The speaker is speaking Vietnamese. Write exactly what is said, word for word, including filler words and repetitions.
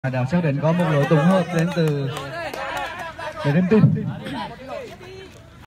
đã xác định có một lỗi tổng hợp đến từ Argentina.